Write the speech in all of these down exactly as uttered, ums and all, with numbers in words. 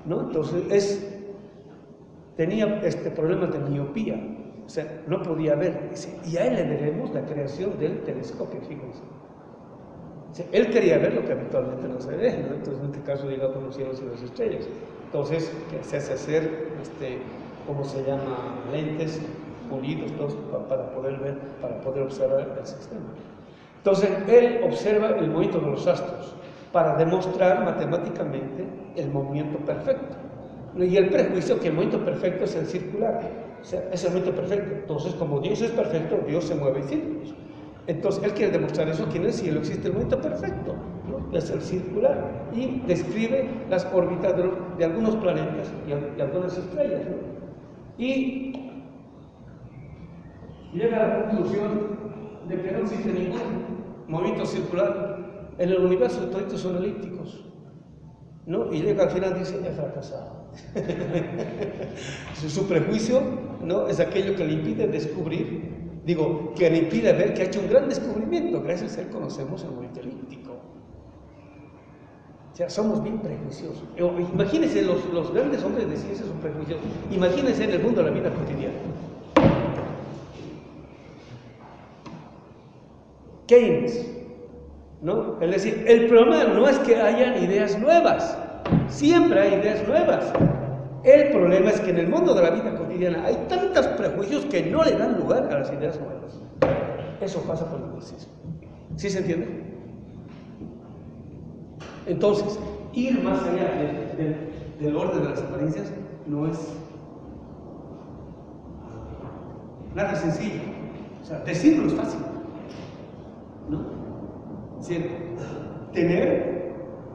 ¿no? Entonces, es, tenía este problema de miopía, o sea, no podía ver, y a él le debemos la creación del telescopio, fíjense. O sea, él quería ver lo que habitualmente no se ve, ¿no? Entonces, en este caso, digamos, los cielos y las estrellas. Entonces, que se hace hacer, este, ¿cómo se llama? Lentes pulidos, todos, para poder ver, para poder observar el sistema. Entonces, él observa el movimiento de los astros para demostrar matemáticamente el movimiento perfecto. Y el prejuicio que el movimiento perfecto es el circular, o sea, es el movimiento perfecto. Entonces, como Dios es perfecto, Dios se mueve en círculos. Entonces, él quiere demostrar eso, que en el cielo existe el movimiento perfecto, ¿no? Es el circular, y describe las órbitas de, de algunos planetas y, y algunas estrellas, ¿no? Y llega a la conclusión de que no existe ningún movimiento circular en el universo, todos son elípticos, ¿no? Y llega al final y dice, he fracasado. Su prejuicio, ¿no? Es aquello que le impide descubrir, digo, que le impide ver que ha hecho un gran descubrimiento. Gracias a él conocemos el movimiento elíptico. O sea, somos bien prejuiciosos. Imagínense, los, los grandes hombres de ciencia son prejuiciosos. Imagínense en el mundo de la vida cotidiana. Keynes, ¿no? Es decir, el problema no es que hayan ideas nuevas, siempre hay ideas nuevas. El problema es que en el mundo de la vida cotidiana hay tantos prejuicios que no le dan lugar a las ideas nuevas. Eso pasa con el marxismo. ¿Sí se entiende? Entonces, ir más allá de, de, del orden de las apariencias no es nada sencillo. O sea, decirlo es fácil, ¿no? Es decir, tener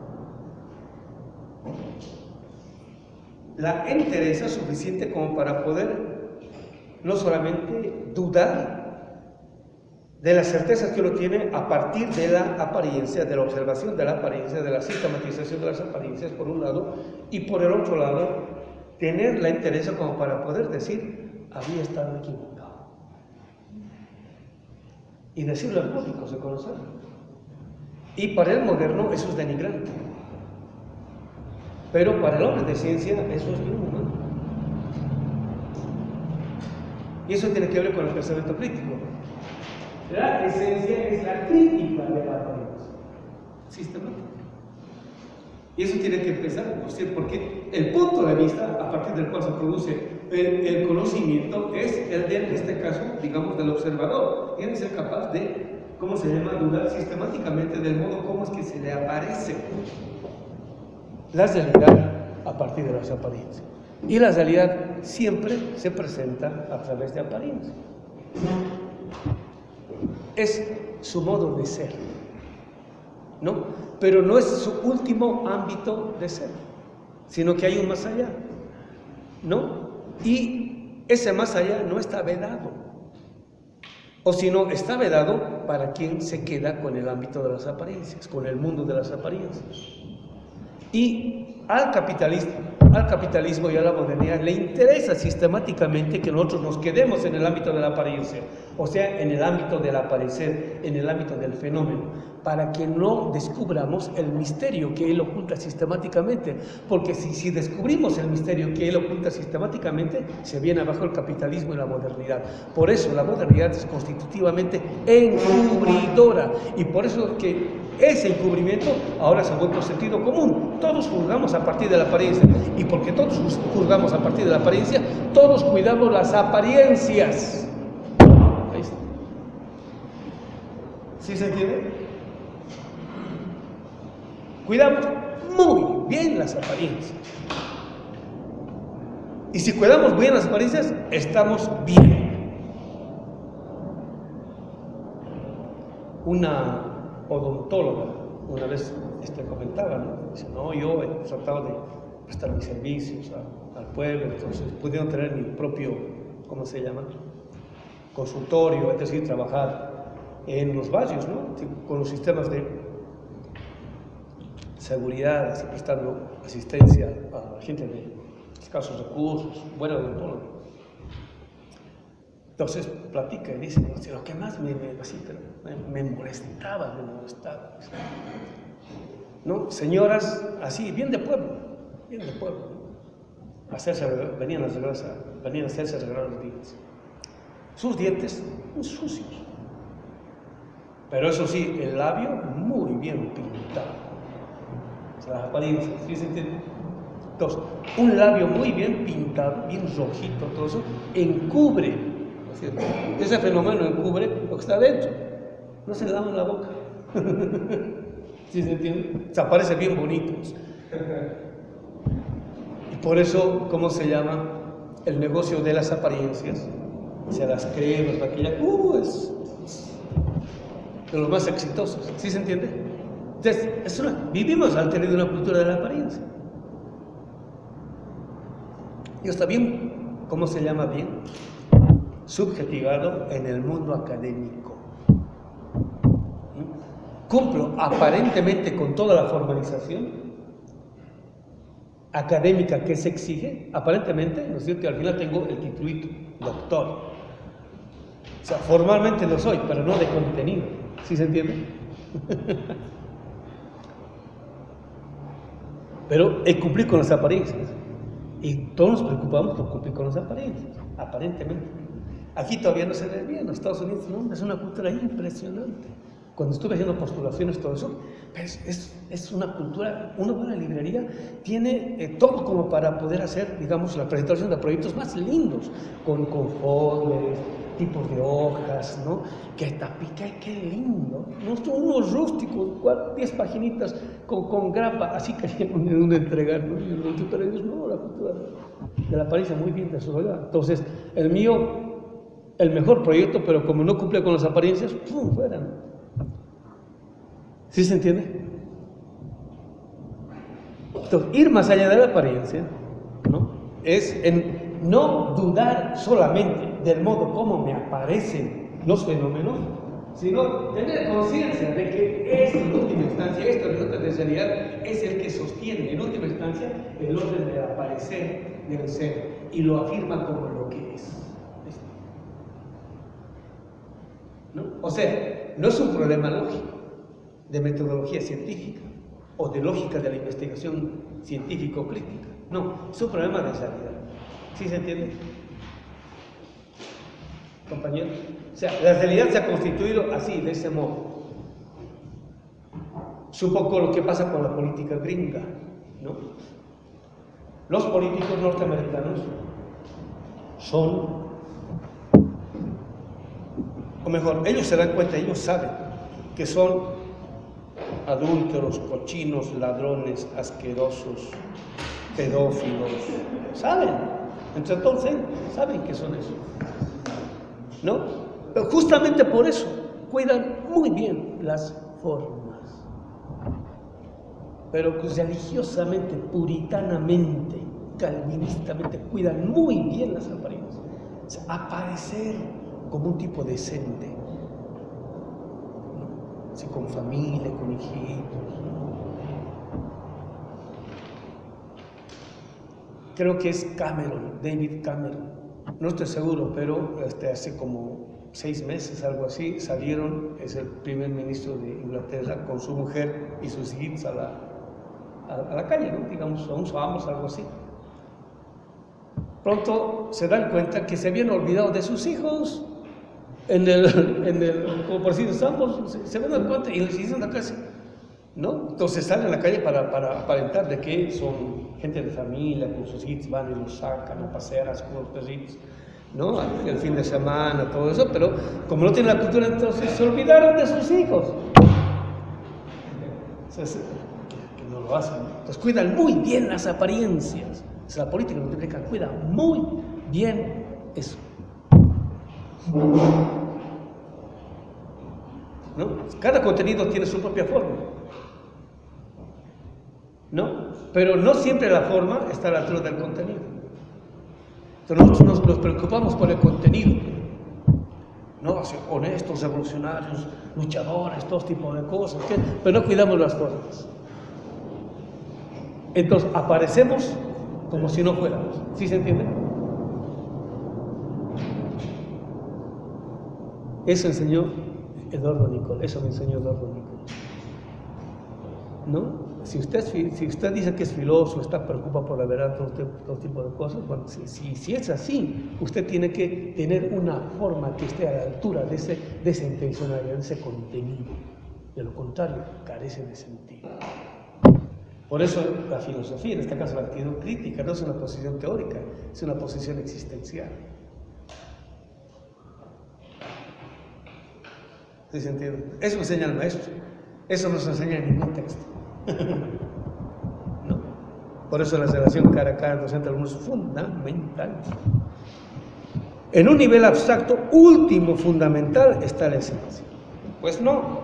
la entereza suficiente como para poder no solamente dudar de las certezas que uno tiene a partir de la apariencia, de la observación de la apariencia, de la sistematización de las apariencias por un lado, y por el otro lado tener la entereza como para poder decir, había estado equivocado, y decirlo en público, se conoce. Y para el moderno eso es denigrante, pero para el hombre de ciencia eso es bien humano. Y eso tiene que ver con el pensamiento crítico. La esencia es la crítica de la apariencia sistemática. Y eso tiene que empezar, porque el punto de vista a partir del cual se produce el, el conocimiento es el de, en este caso, digamos, del observador. Tiene que ser capaz de, ¿cómo se llama?, dudar sistemáticamente del modo como es que se le aparece la realidad a partir de las apariencias. Y la realidad siempre se presenta a través de apariencias. Es su modo de ser, ¿no? Pero no es su último ámbito de ser, sino que hay un más allá, ¿no? Y ese más allá no está vedado, o si no, está vedado para quien se queda con el ámbito de las apariencias, con el mundo de las apariencias. Y al capitalismo, al capitalismo y a la modernidad le interesa sistemáticamente que nosotros nos quedemos en el ámbito de la apariencia, o sea, en el ámbito del aparecer, en el ámbito del fenómeno, para que no descubramos el misterio que él oculta sistemáticamente, porque si, si descubrimos el misterio que él oculta sistemáticamente, se viene abajo el capitalismo y la modernidad. Por eso la modernidad es constitutivamente encubridora, y por eso que ese encubrimiento ahora se ha vuelto sentido común. Todos juzgamos a partir de la apariencia, y porque todos juzgamos a partir de la apariencia, todos cuidamos las apariencias. Ahí está. ¿Sí se entiende? Cuidamos muy bien las apariencias. Y si cuidamos bien las apariencias, estamos bien. Una odontóloga una vez este, comentaba, ¿no? Dice, no, yo he tratado de prestar mis servicios a, al pueblo, entonces pudieron tener mi propio, ¿cómo se llama?, consultorio, es decir, trabajar en los barrios, ¿no?, con los sistemas de seguridad, así, prestando asistencia a gente de escasos recursos, buena odontóloga. Entonces platica y dice, lo que más me, me, así, pero me, me molestaba, me molestaba, ¿no? Señoras así, bien de pueblo, bien de pueblo, ¿no? Hacerse, venían, a hacerse, venían a hacerse arreglar los dientes. Sus dientes muy sucios. Pero eso sí, el labio muy bien pintado. O sea, las apariencias, ¿sí se entiende? Entonces, un labio muy bien pintado, bien rojito, todo eso, encubre, ¿no es cierto? Ese fenómeno encubre lo que está dentro. No se lavan la boca. ¿Sí se entiende? O sea, parece bien bonitos. Y por eso, ¿cómo se llama? El negocio de las apariencias. O sea, las cremas, maquillaje, uh, es de los más exitosos. ¿Sí se entiende? Entonces, es una, vivimos al tener una cultura de la apariencia. Y está bien, ¿cómo se llama bien? Subjetivado en el mundo académico. ¿Mm? Cumplo aparentemente con toda la formalización académica que se exige, aparentemente, ¿no es cierto? Al final tengo el titulito, doctor. O sea, formalmente lo soy, pero no de contenido. ¿Sí se entiende? Pero he cumplido con las apariencias. Y todos nos preocupamos por cumplir con las apariencias, aparentemente. Aquí todavía no se ve bien, en los Estados Unidos no, es una cultura impresionante. Cuando estuve haciendo postulaciones, todo eso, pues es, es una cultura, uno va a la librería, tiene eh, todo como para poder hacer, digamos, la presentación de proyectos más lindos, con, con folders, tipos de hojas, ¿no? Que tapica, qué lindo. ¿No? Unos rústicos, diez paginitas con, con grapa, así querían uno entregar, ¿no? Y los tutores, no, la cultura de la apariencia muy bien desarrollada. Entonces, el mío, el mejor proyecto, pero como no cumple con las apariencias, ¡pum!, fuera. ¿Sí se entiende? Entonces, ir más allá de la apariencia, ¿no? Es en no dudar solamente del modo como me aparecen los fenómenos, sino tener conciencia de que esto en última instancia, esto en orden de realidad, es el que sostiene en última instancia el orden del aparecer del ser y lo afirma como lo que es. ¿No? O sea, no es un problema lógico de metodología científica o de lógica de la investigación científico-crítica. No, es un problema de realidad. ¿Sí se entiende? Compañeros. O sea, la realidad se ha constituido así, de ese modo. Es un poco lo que pasa con la política gringa, ¿no? Los políticos norteamericanos son, o mejor, ellos se dan cuenta, ellos saben que son adúlteros, cochinos, ladrones, asquerosos, pedófilos, saben. Entonces, saben que son eso, ¿no? Pero justamente por eso cuidan muy bien las formas, pero religiosamente, puritanamente, calvinistamente, cuidan muy bien las apariencias. O sea, aparecer como un tipo decente, ¿no? Así, con familia, con hijitos, ¿no? Creo que es Cameron, David Cameron, no estoy seguro, pero este, hace como seis meses, algo así, salieron, es el primer ministro de Inglaterra, con su mujer y sus hijos a la, a, a la calle, ¿no? Digamos, a un ambos, algo así. Pronto se dan cuenta que se habían olvidado de sus hijos, en el, en el como por decir, ambos, se, se dan cuenta y les dicen a casa, ¿no? Entonces salen a la calle para, para aparentar de que son gente de familia, con sus hijos, van y los sacan a pasear así con los perritos, ¿no? El fin de semana, todo eso, pero como no tienen la cultura, entonces se olvidaron de sus hijos. Entonces, que, que no lo hacen. Entonces cuidan muy bien las apariencias. O sea, la política norteamericana cuida muy bien eso. ¿No? Cada contenido tiene su propia forma, ¿no? Pero no siempre la forma está a la altura del contenido. Entonces nosotros nos, nos preocupamos por el contenido, ¿no? Así, honestos, revolucionarios, luchadores, todo tipo de cosas, ¿qué? Pero no cuidamos las formas. Entonces aparecemos como si no fuéramos. ¿Sí se entiende? Eso enseñó Eduardo Nicol, eso me enseñó Eduardo Nicol. ¿no? Si usted, si usted dice que es filósofo, está preocupado por la verdad, todo, todo tipo de cosas, bueno, si, si, si es así, usted tiene que tener una forma que esté a la altura de, ese, de esa intencionalidad, de ese contenido. De lo contrario, carece de sentido. Por eso la filosofía, en este caso la actitud crítica, no es una posición teórica, es una posición existencial. ¿Sí se entiende? Eso enseña el maestro, eso no se enseña en ningún texto. ¿No? Por eso la relación cara a cara docente-alumno es fundamental. En un nivel abstracto último, fundamental, está la esencia. Pues no.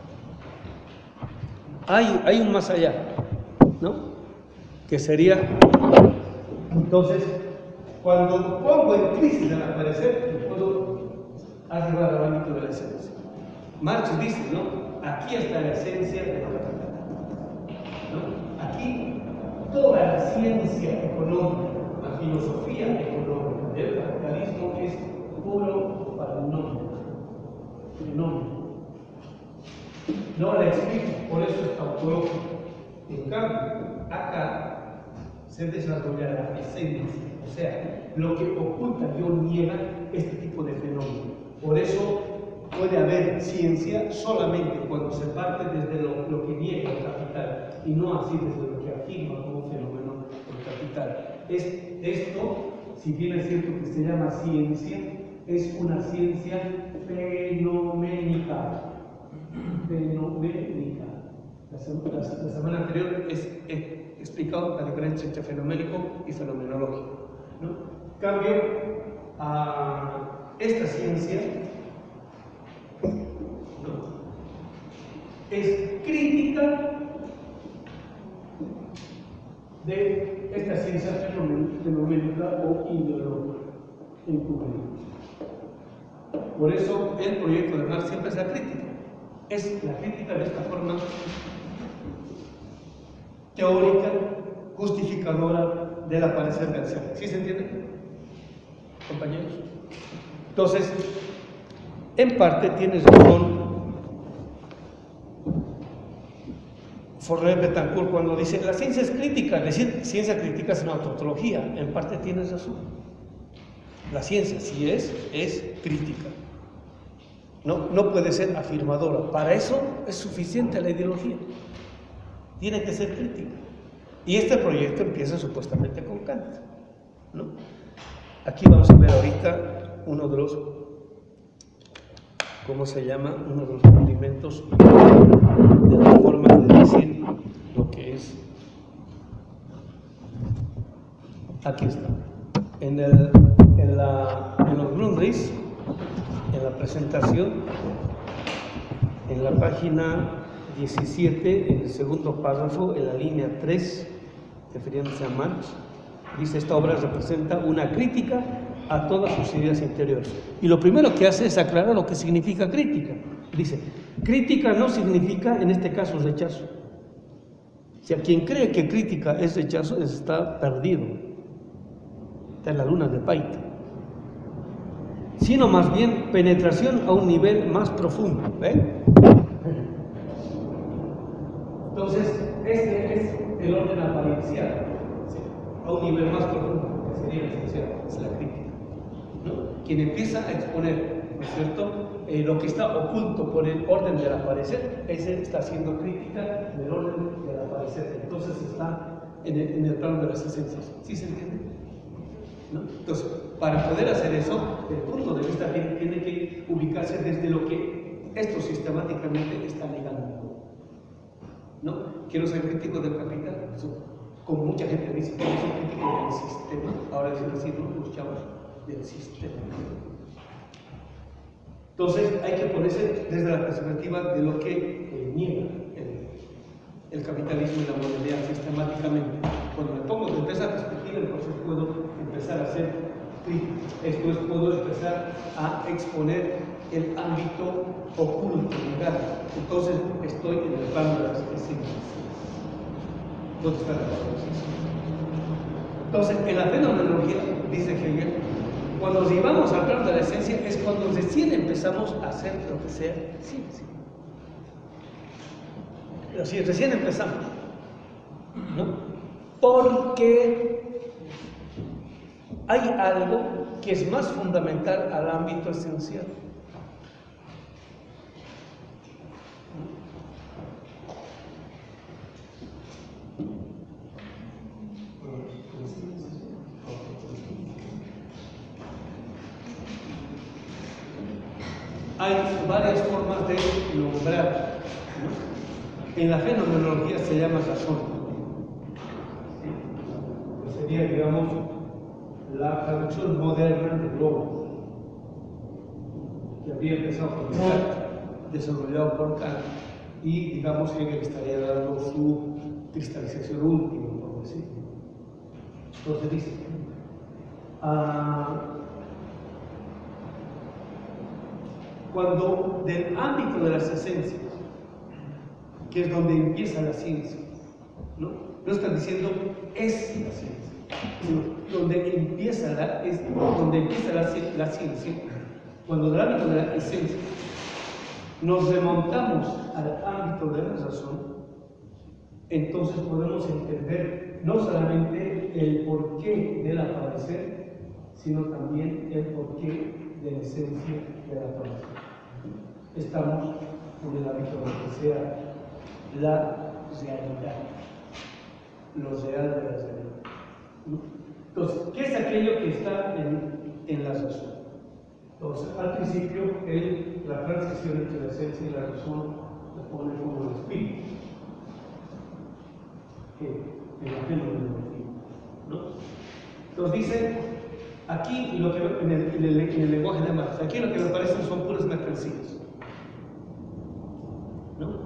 Hay, hay un más allá, ¿no? Que sería, entonces, cuando pongo en crisis al aparecer, puedo arribar al ámbito de la esencia. Marx dice, ¿no? Aquí está la esencia de la capital, ¿no? Aquí toda la ciencia económica, la filosofía económica del capitalismo es puro fenómeno. Fenómeno. No la explico, por eso es tautológico. En cambio, acá se desarrolla la esencia, o sea, lo que oculta y o niega este tipo de fenómeno. Por eso puede haber ciencia solamente cuando se parte desde lo, lo que niega el capital y no así desde lo que afirma como fenómeno el capital. Es, esto, si bien es cierto que se llama ciencia, es una ciencia fenoménica. Fenoménica. La, la, la semana anterior es, he explicado la diferencia entre fenoménico y fenomenológico, ¿no? Cambio a esta ciencia, ¿no? Es crítica de esta ciencia fenoménica o ideológica en concreto. Por eso el proyecto de Marx siempre es la crítica. Es la crítica de esta forma teórica, justificadora del aparecer del ser. ¿Sí se entiende, compañeros? Entonces, en parte tienes razón Forrer Betancourt cuando dice la ciencia es crítica. Decir ciencia crítica es una tautología. En parte tienes razón. La ciencia, si es, es crítica. No, no puede ser afirmadora. Para eso es suficiente la ideología. Tiene que ser crítica. Y este proyecto empieza supuestamente con Kant, ¿no? Aquí vamos a ver ahorita uno de los, ¿cómo se llama? Uno de los rudimentos de la forma de decir lo que es. Aquí está. En, el, en, la, en los Grundrisse, en la presentación, en la página diecisiete, en el segundo párrafo, en la línea tres, refiriéndose a Marx, dice: esta obra representa una crítica a todas sus ideas interiores. Y lo primero que hace es aclarar lo que significa crítica. Dice: crítica no significa, en este caso, rechazo. Si a quien cree que crítica es rechazo, está perdido. Está en la luna de Paita. Sino más bien penetración a un nivel más profundo. ¿Ven? Entonces, este es el orden apariencial, ¿sí? A un nivel más profundo, que sería esencial, es la crítica, ¿no? Quien empieza a exponer, ¿no es cierto?, eh, lo que está oculto por el orden del aparecer, ese está haciendo crítica del orden del aparecer. Entonces está en el, en el plano de las esencias. ¿Sí se entiende? ¿No? Entonces, para poder hacer eso, el punto de vista tiene, tiene que ubicarse desde lo que esto sistemáticamente está negando. ¿No? Quiero ser crítico del capital. Como mucha gente dice, quiero ser crítico del sistema. Ahora dicen así, ¿no? Los chavos del sistema. Entonces, hay que ponerse desde la perspectiva de lo que eh, niega el, el capitalismo y la modernidad sistemáticamente. Cuando me pongo desde esa perspectiva, entonces puedo empezar a ser crítico. Esto es, puedo empezar a exponer el ámbito oculto, negado. Entonces estoy en el plano de las esencias. ¿Dónde está la esencia? Entonces, en la fenomenología, dice Hegel, cuando nos llevamos al plano de la esencia es cuando recién empezamos a hacer lo que sea ciencia. así recién empezamos, ¿no? Porque hay algo que es más fundamental al ámbito esencial. Hay varias formas de nombrar, ¿no? En la fenomenología se llama razón. ¿Sí? Sería, digamos, la traducción moderna del logos, que había empezado con Kant, desarrollado por Kant, y, digamos, Hegel estaría dando su cristalización última, por decir. Entonces dice, ah, cuando del ámbito de las esencias, que es donde empieza la ciencia, ¿no? No está diciendo es la ciencia, sino donde empieza la, es, donde empieza la, la ciencia, cuando del ámbito de la esencia nos remontamos al ámbito de la razón, entonces podemos entender no solamente el porqué del aparecer, sino también el porqué de la esencia de la aparecer. Estamos en el ámbito de lo que sea la realidad, lo real de la realidad. Entonces, ¿qué es aquello que está en, en la razón? Entonces, al principio, el, la transición entre la esencia y la razón la pone como el espíritu, que en la fenomenología, ¿no? Entonces dice, aquí, lo que, en, el, en, el, en el lenguaje de Marx, aquí lo que me parecen son puras mercancías, ¿no?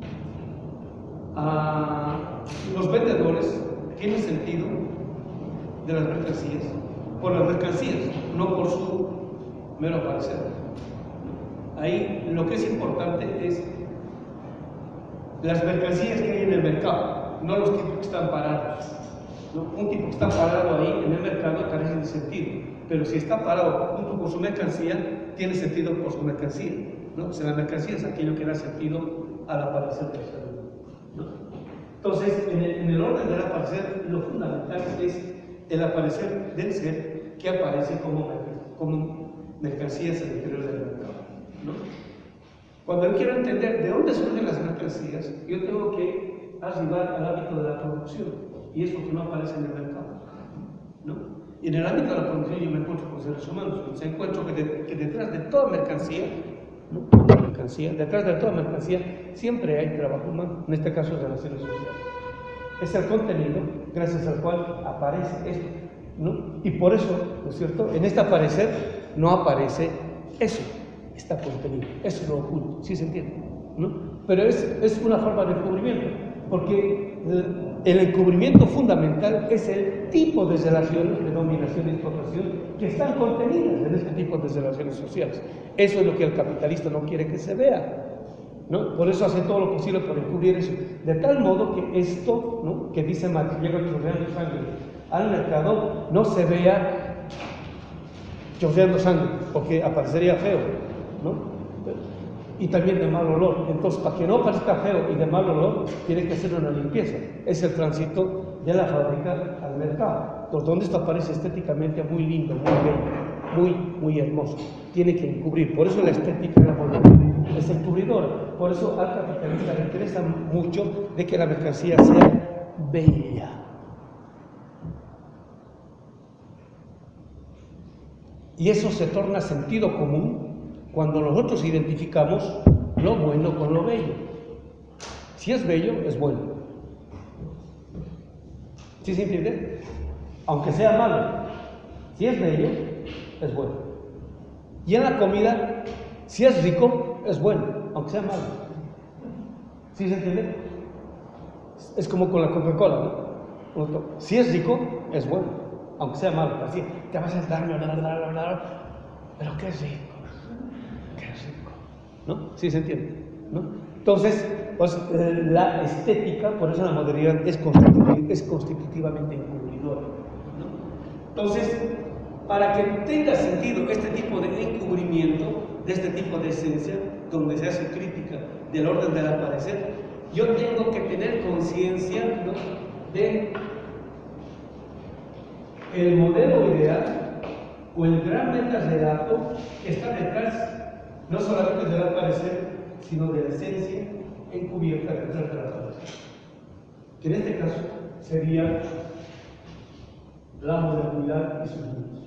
Ah, los vendedores tienen sentido de las mercancías por las mercancías, no por su mero aparecer. Ahí lo que es importante es las mercancías que hay en el mercado, no los tipos que están parados, ¿no? Un tipo que está parado ahí en el mercado carece de sentido, pero si está parado junto con su mercancía, tiene sentido por su mercancía, ¿no? O sea, la mercancía es aquello que da sentido al aparecer del ser humano, ¿no? Entonces, en el, en el orden del aparecer, lo fundamental es el aparecer del ser que aparece como, como mercancías en el interior del mercado, ¿no? Cuando yo quiero entender de dónde surgen las mercancías, yo tengo que arribar al ámbito de la producción, y es lo que no aparece en el mercado, ¿no? Y en el ámbito de la producción yo me encuentro con seres humanos, y me encuentro que, de, que detrás de toda mercancía, ¿no? mercancía, detrás de toda mercancía siempre hay trabajo humano, en este caso relaciones sociales. Es el contenido gracias al cual aparece esto, ¿no? Y por eso, ¿no es cierto? En este aparecer no aparece eso, está contenido, eso es lo oculto, ¿sí se entiende? ¿No? Pero es, es una forma de encubrimiento, porque el, el encubrimiento fundamental es el tipo de relaciones de dominación y explotación que están contenidas en este tipo de relaciones sociales. Eso es lo que el capitalista no quiere que se vea, ¿no? Por eso hace todo lo posible por encubrir eso, de tal modo que esto, ¿no? que dice Marx, llega chorreando sangre al mercado, no se vea chorreando sangre, porque aparecería feo, ¿no? Y también de mal olor. Entonces, para que no parezca feo y de mal olor, tiene que hacer una limpieza. Es el tránsito de la fábrica al mercado. Entonces, donde esto aparece estéticamente muy lindo, muy bello, muy, muy hermoso, tiene que encubrir. Por eso la estética la es encubridora. Por eso al capitalista le interesa mucho de que la mercancía sea bella. Y eso se torna sentido común cuando nosotros identificamos lo bueno con lo bello. Si es bello, es bueno. ¿Sí se entiende? Aunque sea malo, si es bello, es bueno. Y en la comida, si es rico, es bueno, aunque sea malo. ¿Sí se entiende? Es como con la Coca-Cola, ¿no? Si es rico, es bueno, aunque sea malo. Así, te vas a hacer daño, pero qué rico. Qué rico, ¿no? ¿Sí se entiende? ¿No? Entonces, pues, eh, la estética, por eso la modernidad es, constitu es constitutivamente encubridora, ¿no? Entonces, para que tenga sentido este tipo de encubrimiento, de este tipo de esencia, donde se hace crítica del orden del aparecer, yo tengo que tener conciencia, ¿no?, de el modelo ideal o el gran metarrelato que está detrás, no solamente del aparecer, sino de la esencia encubierta detrás de la apariencia, que en este caso sería la modernidad y sus mundos.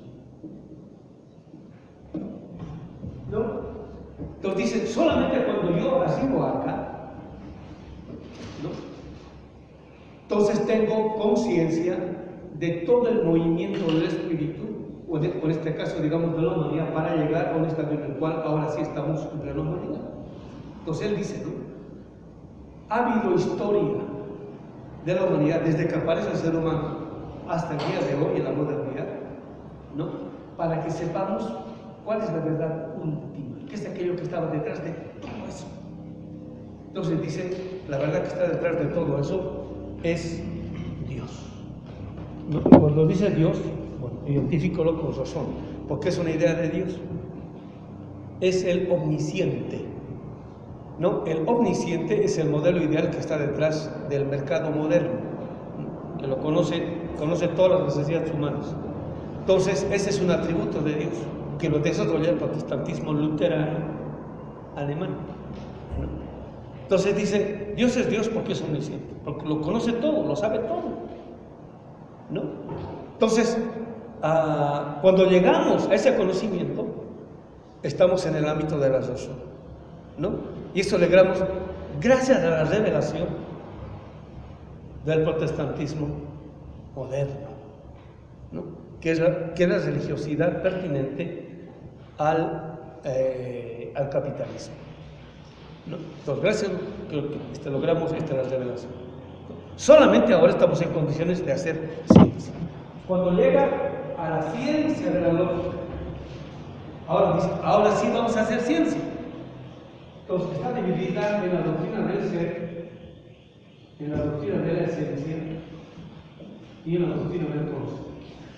¿No? Entonces dicen, solamente cuando yo arribo acá, ¿no?, entonces tengo conciencia de todo el movimiento del espíritu, o, de, o en este caso, digamos, de la humanidad, para llegar a un estado en el cual ahora sí estamos en plena humanidad. Entonces él dice, ¿no?, ha habido historia de la humanidad desde que aparece el ser humano hasta el día de hoy en la modernidad, ¿no?, para que sepamos cuál es la verdad última, que es aquello que estaba detrás de todo eso. Entonces dice, la verdad que está detrás de todo eso es Dios. ¿No? Y cuando dice Dios, bueno, identifícalo con razón, porque es una idea de Dios. Es el omnisciente. ¿No? El omnisciente es el modelo ideal que está detrás del mercado moderno, que lo conoce, conoce todas las necesidades humanas. Entonces, ese es un atributo de Dios, que lo desarrolla el protestantismo luterano alemán, ¿no? Entonces dice, Dios es Dios porque es omnisciente, porque lo conoce todo, lo sabe todo, ¿no? Entonces, uh, cuando llegamos a ese conocimiento, estamos en el ámbito de la razón, ¿no? Y eso logramos gracias a la revelación del protestantismo moderno, ¿no?, que es la, que es la religiosidad pertinente al, eh, al capitalismo, ¿no? Entonces, gracias a que este, logramos esta revelación. Solamente ahora estamos en condiciones de hacer ciencia. Cuando llega a la ciencia de la lógica, ahora, dice, ahora sí vamos a hacer ciencia. Entonces, está dividida en la doctrina del ser, en la doctrina de la esencia y en la doctrina del conocimiento.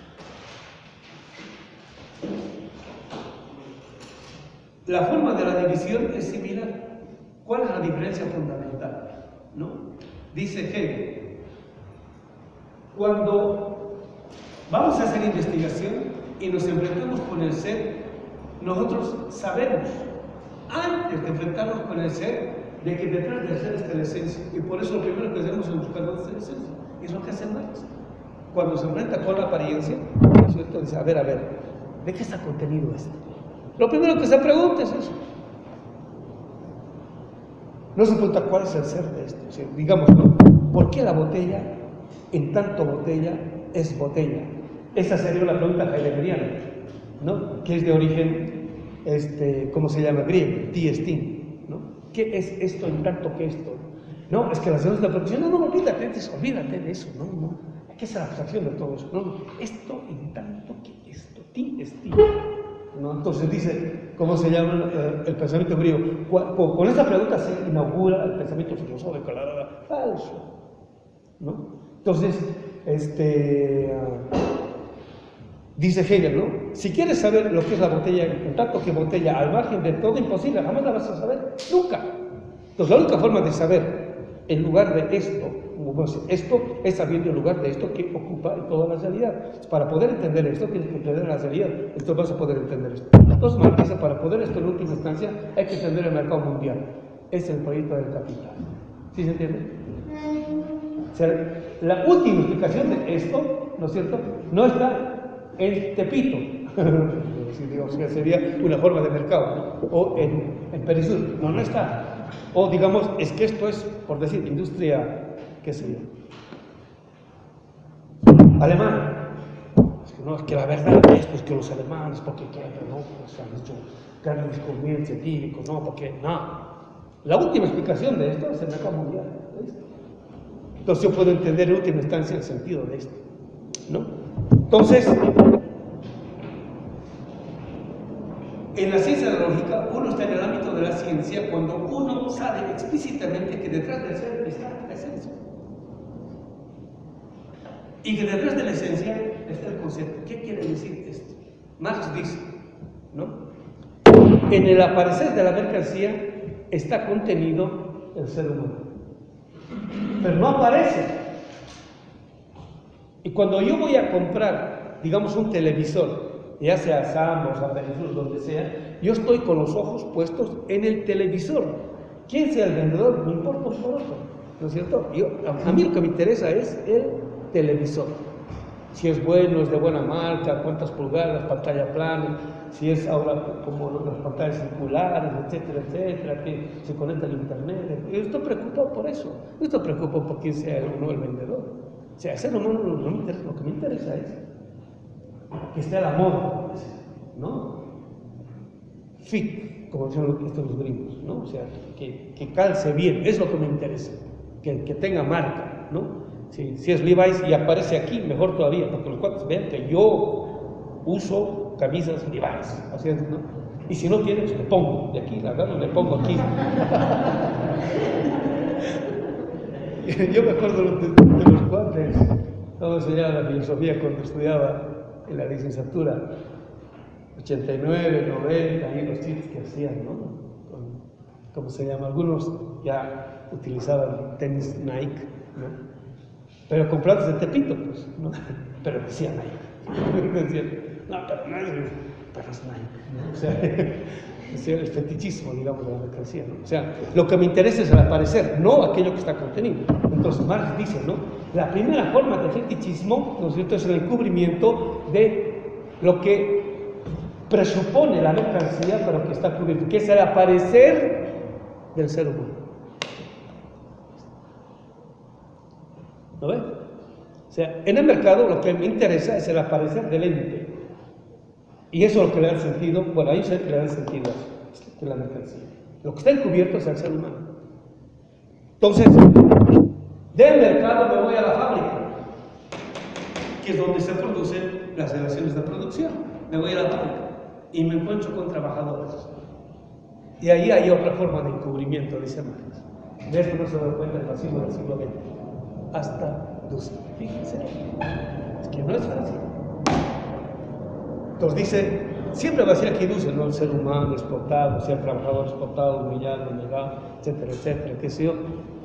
La forma de la división es similar. ¿Cuál es la diferencia fundamental? ¿No? Dice Hegel, cuando vamos a hacer investigación y nos enfrentamos con el ser, nosotros sabemos, antes de enfrentarnos con el ser, de que detrás del ser está la esencia. Y por eso lo primero que hacemos es buscar dónde está la esencia. Y es lo que hace Marx. Cuando se enfrenta con la apariencia, ¿cierto?, dice, a ver, a ver, ¿de qué está contenido esto? Lo primero que se pregunta es eso. No se pregunta cuál es el ser de esto. O sea, digamos, no, ¿por qué la botella, en tanto botella, es botella? Esa sería una pregunta heideggeriana, ¿no?, que es de origen, este, ¿cómo se llama?, griego, diestin, ¿no? ¿Qué es esto en tanto que esto? No, es que las ciencias de la producción, no, no, olvídate de eso, olvídate de eso, no, no. Hay que hacer abstracción de todo eso. No, no, esto en tanto que esto, ti es ti. ¿No? Entonces dice, ¿cómo se llama eh, el pensamiento griego? Con, con esta pregunta se inaugura el pensamiento filosófico, la verdad, falso, ¿no? Entonces, este, uh, dice Hegel, ¿no?, si quieres saber lo que es la botella, en tanto que botella, al margen de todo imposible, jamás la vas a saber, nunca. Entonces, la única forma de saber en lugar de esto, esto es sabiendo en lugar de esto que ocupa en toda la realidad. Para poder entender esto, tienes que entender la realidad. Entonces vas a poder entender esto. Entonces Marx dice, para poder esto en última instancia, hay que entender el mercado mundial. Es el proyecto del capital. ¿Sí se entiende? O sea, la última explicación de esto, ¿no es cierto?, no está en Tepito, digamos que sería una forma de mercado, ¿no?, o en, en Perisur. No, no está. O digamos, es que esto es, por decir, industria, qué sé yo, alemana. Es que no, es que la verdad de esto es que los alemanes, porque quieren, no, pues han hecho grandes descubrimientos científicos, no, porque no. La última explicación de esto es el mercado mundial. ¿Ves? Entonces yo puedo entender en última instancia el sentido de esto, ¿no? Entonces, en la ciencia de la lógica, uno está en el ámbito de la ciencia cuando uno sabe explícitamente que detrás del ser está la esencia. Y que detrás de la esencia está el concepto. ¿Qué quiere decir esto? Marx dice, ¿no?, en el aparecer de la mercancía está contenido el ser humano. pero no aparece. Y cuando yo voy a comprar, digamos, un televisor, ya sea a Sambos, a Benesur, donde sea, yo estoy con los ojos puestos en el televisor. ¿Quién sea el vendedor? Me importa un poroto, ¿no es cierto? Yo, a, a mí lo que me interesa es el televisor. Si es bueno, es de buena marca, cuántas pulgadas, pantalla plana, si es ahora como las pantallas circulares, etcétera, etcétera, que se conecta al internet. Yo estoy preocupado por eso. Yo estoy preocupado por quién sea o no el vendedor. O sea, ese no, no, no, no me interesa. Lo que me interesa es que esté a la moda, ¿no? Fit, como dicen estos los gringos, ¿no? O sea, que, que calce bien, es lo que me interesa. Que, que tenga marca, ¿no? Si, si es Levi's y aparece aquí, mejor todavía, porque los cuates vean que yo uso camisas Levi's, así es, ¿no? Y si no tienes, le pongo de aquí, la agarro y le pongo aquí. Yo me acuerdo de, de los cuates, cuando enseñaba la filosofía cuando estudiaba en la licenciatura, ochenta y nueve, noventa, y los chistes que hacían, ¿no? Con, ¿cómo se llama? Algunos ya utilizaban tenis Nike, ¿no? Pero comprados de Tepito, pues, ¿no? Pero decía Nike. Decían, no, pero no es, pero es Nike, ¿no? O sea, decía el fetichismo, digamos, de la mercancía, ¿no? O sea, lo que me interesa es el aparecer, no aquello que está contenido. Entonces Marx dice, ¿no? La primera forma de fetichismo, ¿no es cierto?, es el encubrimiento de lo que presupone la mercancía, pero que está cubierto, que es el aparecer del ser humano. ¿No ves? O sea, en el mercado lo que me interesa es el aparecer del ente. Y eso es lo que le da sentido, bueno, ahí se le da sentido a la mercancía. Lo que está encubierto es el ser humano. Entonces, del mercado me voy a la fábrica, que es donde se producen las relaciones de producción. Me voy a la fábrica y me encuentro con trabajadores. Y ahí hay otra forma de encubrimiento, dice Marx. De esto no se da cuenta en el siglo del siglo veinte. Hasta Dussel. Fíjense, es que no es fácil. Entonces dice, siempre va a decir aquí Dussel, ¿no? El ser humano explotado, sea el trabajador explotado, humillado, negado, etcétera, etcétera, qué sé yo.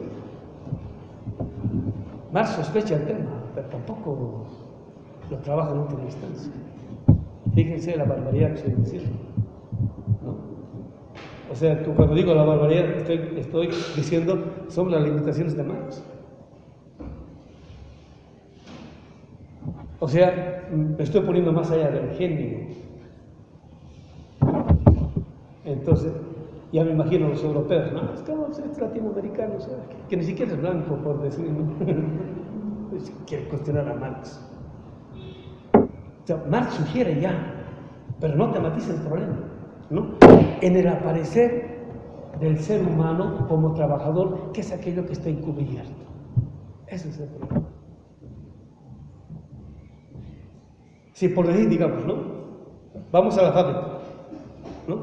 Marx sospecha el tema, pero tampoco lo trabaja en última instancia. Fíjense la barbaridad que estoy diciendo, ¿no? O sea, que cuando digo la barbaridad, estoy, estoy diciendo, son las limitaciones de Marx. O sea, me estoy poniendo más allá del genio. Entonces, ya me imagino a los europeos, ¿no? Es como es latinoamericano, o sea, que, que ni siquiera es blanco, por decirlo. Quiere cuestionar a Marx. O sea, Marx sugiere ya, pero no tematiza el problema, ¿no? En el aparecer del ser humano como trabajador, que es aquello que está encubierto. Ese es el problema. Si por decir, digamos, ¿no? Vamos a la fábrica, ¿no?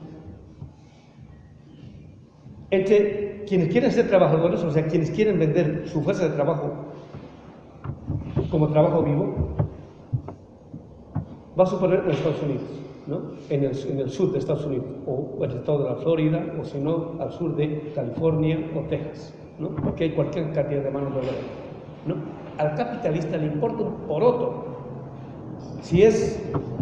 Entre quienes quieren ser trabajadores, o sea, quienes quieren vender su fuerza de trabajo como trabajo vivo, va a suponer en Estados Unidos, ¿no? En el, en el sur de Estados Unidos, o en el estado de la Florida, o si no, al sur de California o Texas, ¿no? Porque hay cualquier cantidad de mano de obra, ¿no? Al capitalista le importa un poroto si es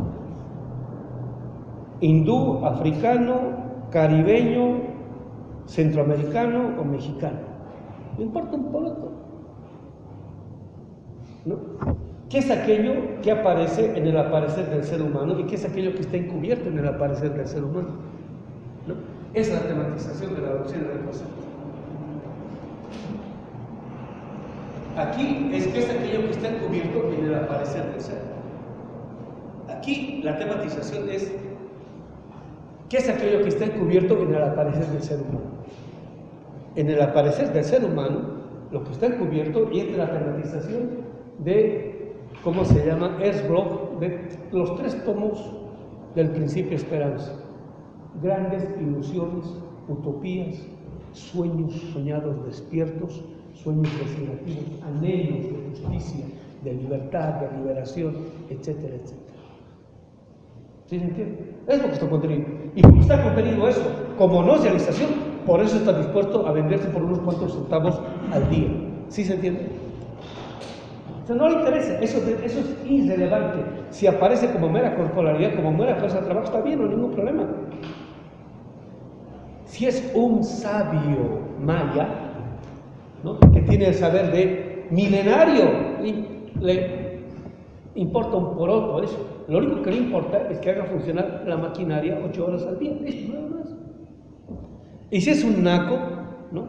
hindú, africano, caribeño, centroamericano o mexicano. Le importa un poroto, ¿no? ¿Qué es aquello que aparece en el aparecer del ser humano y qué es aquello que está encubierto en el aparecer del ser humano? ¿No? Esa es la tematización de la doctrina del concepto. Aquí es que es aquello que está encubierto en el aparecer del ser. Aquí la tematización es ¿qué es aquello que está encubierto en el aparecer del ser humano? En el aparecer del ser humano, lo que está encubierto, y es la tematización de, ¿cómo se llama? Ernst Bloch, de los tres tomos del Principio Esperanza. Grandes ilusiones, utopías, sueños soñados despiertos, sueños designativos, anhelos de justicia, de libertad, de liberación, etcétera, etcétera. ¿Sí se entiende? Es lo que está contenido. Y como está contenido eso, como no es realización, por eso está dispuesto a venderse por unos cuantos centavos al día. ¿Sí se entiende? O sea, no le interesa, eso, eso es irrelevante. Si aparece como mera corporalidad, como mera fuerza de trabajo, está bien, no hay ningún problema. Si es un sabio maya, ¿no?, que tiene el saber de milenario, le, le importa un poroto eso. Lo único que le importa es que haga funcionar la maquinaria ocho horas al día, listo, nada más. Y si es un naco, ¿no?,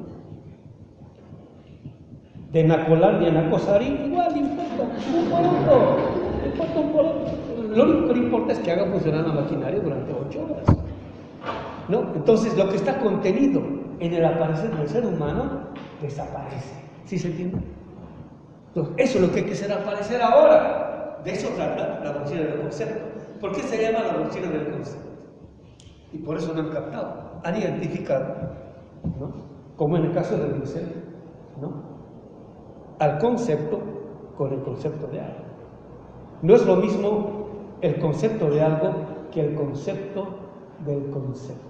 de Nacolandia, Nacosari, igual le importa un poroto, le importa un poroto. Lo único que le importa es que haga funcionar la maquinaria durante ocho horas, ¿no? Entonces, lo que está contenido en el aparecer del ser humano desaparece. ¿Sí se entiende? Entonces, eso es lo que hay que hacer aparecer ahora. De eso trata la doctrina del concepto. ¿Por qué se llama la doctrina del concepto? Y por eso no han captado, han identificado, ¿no?, como en el caso del Vicente, ¿no?, al concepto con el concepto de algo. No es lo mismo el concepto de algo que el concepto del concepto.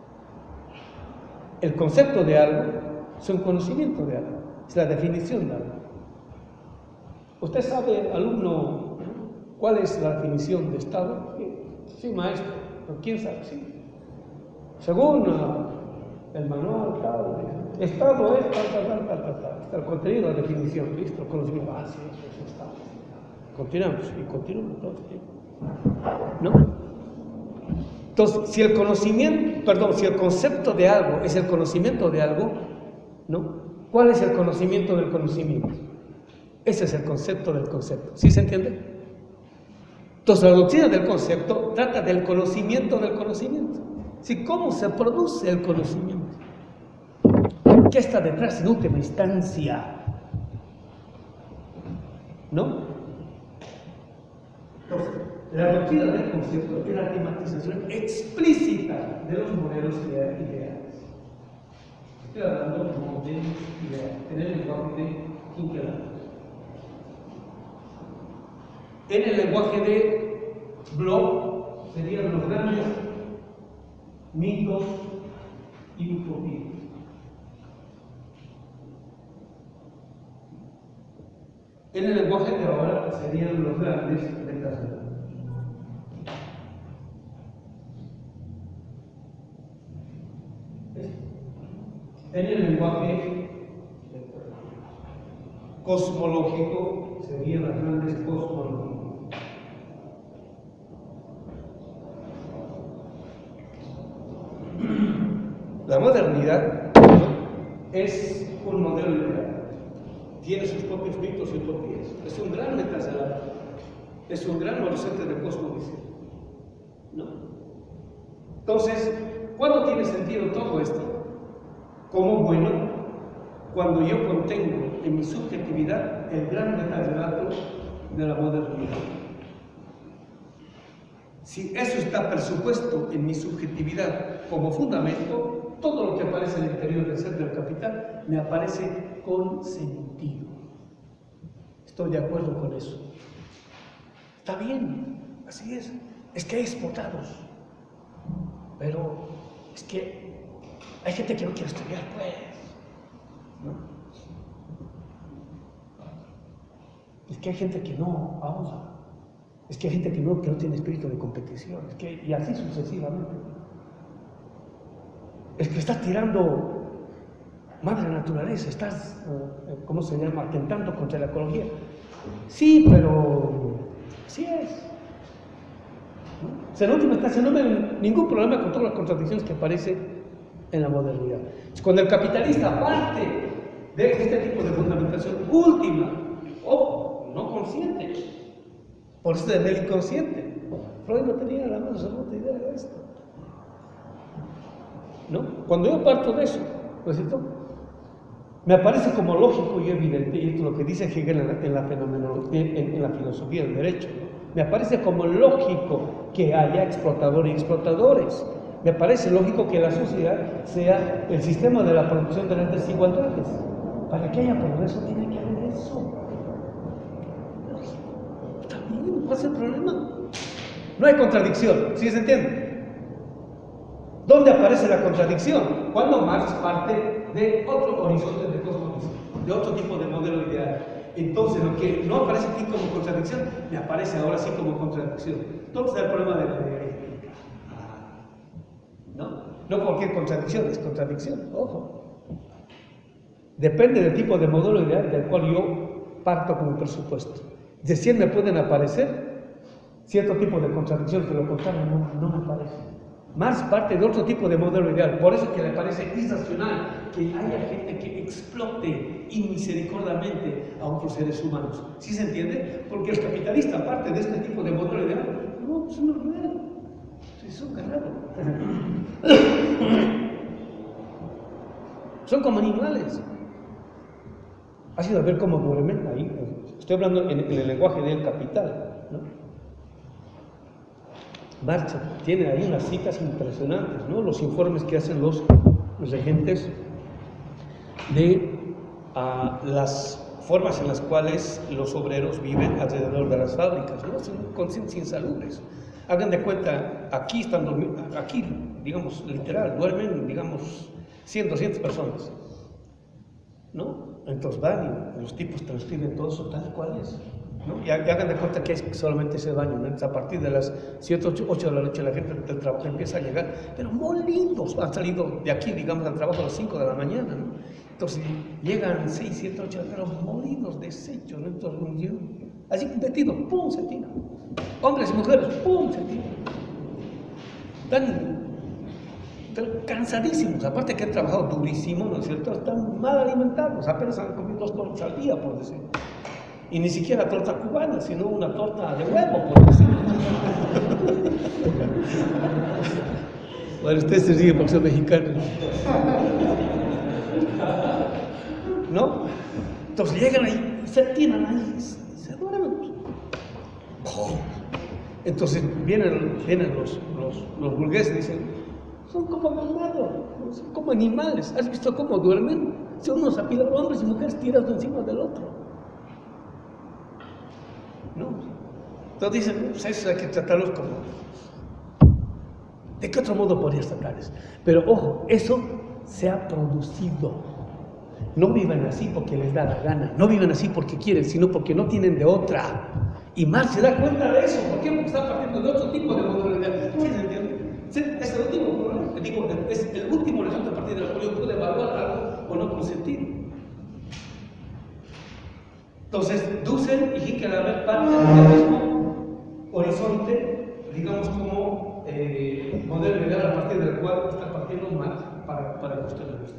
El concepto de algo es un conocimiento de algo, es la definición de algo. ¿Usted sabe, alumno, cuál es la definición de Estado? Sí, maestro, pero ¿quién sabe? Sí. Según uh, el manual, tal, Estado es tal, tal, tal, tal, tal, tal. Está el contenido, la definición, listo, el conocimiento. Ah, sí, eso es Estado. Continuamos, y continuamos todo el tiempo. ¿No? Entonces, si el conocimiento, perdón, si el concepto de algo es el conocimiento de algo, ¿no?, ¿cuál es el conocimiento del conocimiento? Ese es el concepto del concepto. ¿Sí se entiende? Entonces, la doctrina del concepto trata del conocimiento del conocimiento. ¿Sí? ¿Cómo se produce el conocimiento? ¿Qué está detrás en última instancia? ¿No? Entonces, la doctrina del concepto es la tematización explícita de los modelos ideales. Estoy hablando de modelos ideales, en el lenguaje de Hinkeland. En el lenguaje de Bloch serían los grandes mitos y utopías. En el lenguaje de ahora serían los grandes metas de la vida. En el lenguaje cosmológico serían las grandes cosmologías. La modernidad, ¿no?, es un modelo ideal. Tiene sus propios mitos y utopías. Es un gran metasalado. Es un gran horizonte de cosmovisión, ¿no? Entonces, ¿cuándo tiene sentido todo esto? Como bueno, cuando yo contengo en mi subjetividad el gran metarrelato de la modernidad. Si eso está presupuesto en mi subjetividad como fundamento, todo lo que aparece en el interior del ser del capital me aparece con sentido. Estoy de acuerdo con eso. Está bien, así es. Es que hay explotados. Pero es que hay gente que no quiere estudiar, pues, ¿no? Es que hay gente que no ahorra. Es que hay gente que no, que no tiene espíritu de competición. Es que, y así sucesivamente. Es que estás tirando madre naturaleza, estás, uh, ¿cómo se llama?, atentando contra la ecología. Sí, pero así es. ¿No? O sea, en última instancia no veo ningún problema con todas las contradicciones que aparecen en la modernidad. Cuando el capitalista parte de este tipo de fundamentación última, o no consciente, por eso del inconsciente, Freud no tenía la más remota idea de esto. ¿No? Cuando yo parto de eso, ¿no es cierto?, me aparece como lógico y evidente, y esto es lo que dice Hegel en la, en la, fenomenología, en, en la filosofía del derecho, ¿no? Me aparece como lógico que haya explotadores y explotadores. Me parece lógico que la sociedad sea el sistema de la producción de las desigualdades. Para que haya progreso tiene que haber eso. Lógico. Está bien, ¿cuál es el problema? No hay contradicción, ¿sí se entiende? ¿Dónde aparece la contradicción? Cuando Marx parte de otro horizonte de cosmovisión, de otro tipo de modelo ideal. Entonces, lo que no aparece aquí como contradicción, me aparece ahora sí como contradicción. Entonces, el problema de la dialéctica. ¿No? No cualquier contradicción es contradicción, ojo. Depende del tipo de modelo ideal del cual yo parto como presupuesto. De cien me pueden aparecer cierto tipo de contradicción, pero lo contrario no, no me aparece. Marx parte de otro tipo de modelo ideal, por eso que le parece irracional que haya gente que explote inmisericordiamente a otros seres humanos. ¿Sí se entiende? Porque el capitalista parte de este tipo de modelo ideal. No, eso no es real. Son cagados. Son como animales. Has ido a ver cómo duermen ahí. Estoy hablando en, en el lenguaje del capital, ¿no? Marx tiene ahí unas citas impresionantes, ¿no? Los informes que hacen los, los regentes de uh, las formas en las cuales los obreros viven alrededor de las fábricas, ¿no? Son conscientes insalubres. Hagan de cuenta, aquí están durmiendo, aquí, digamos, literal, duermen, digamos, cien, doscientas personas, ¿no? Entonces van y los tipos transcriben todo eso tal cual es, ¿no? Y hagan de cuenta que es solamente ese baño, ¿no? Entonces, a partir de las siete, ocho de la noche la gente del trabajo empieza a llegar, pero molidos, han salido de aquí, digamos, al trabajo a las cinco de la mañana, ¿no? Entonces llegan seis, siete, ocho, pero molidos, deshechos, ¿no? Entonces, así metidos, ¡pum!, se tiran. Hombres y mujeres, ¡pum!, se tiran. Están cansadísimos, aparte que han trabajado durísimo, ¿no es cierto? Están mal alimentados, apenas han comido dos tortas al día, por decir. Y ni siquiera torta cubana, sino una torta de huevo, por decir. Bueno, usted se ríe porque son mexicanos. ¿No? Entonces llegan ahí, se tiran ahí, se duermen. Entonces vienen, vienen los, los, los burgueses y dicen, son como ganado, son como animales. ¿Has visto cómo duermen? Son unos apilados, hombres y mujeres tirados encima del otro. ¿No? Entonces dicen, pues eso hay que tratarlos como... ¿De qué otro modo podrías tratarles? Pero ojo, eso se ha producido. No viven así porque les da la gana, no viven así porque quieren, sino porque no tienen de otra. Y Marx se da cuenta de eso. ¿Por qué? Porque está partiendo de otro tipo de modelo ideal. ¿Sí se entiende? Es el último problema. Digo, es el último elemento a partir del cual yo puedo evaluar algo o no con sentido. Entonces, Dussel y Hickenlooper parten del mismo horizonte, digamos, como eh, modelo ideal a partir del cual está partiendo Marx para, para cuestionar esto.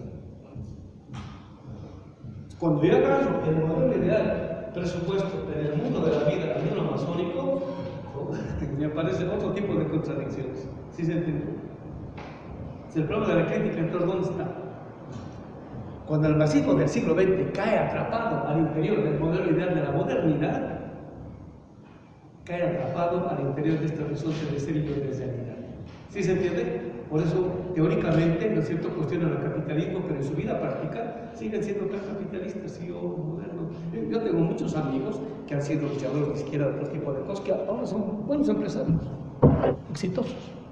Cuando yo agarro el modelo ideal presupuesto en el mundo de la vida, el mundo amazónico, me aparece otro tipo de contradicciones. ¿Sí se entiende? Si el problema de la crítica, entonces, ¿dónde está? Cuando el marxismo del siglo veinte cae atrapado al interior del modelo ideal de la modernidad, cae atrapado al interior de este horizonte de ser y de realidad. ¿Sí se entiende? Por eso, teóricamente, ¿no es cierto?, cuestionan el capitalismo, pero en su vida práctica siguen siendo tan capitalistas y o modernos. Yo tengo muchos amigos que han sido luchadores de izquierda, de otro tipo de cosas, que ahora son buenos empresarios, exitosos.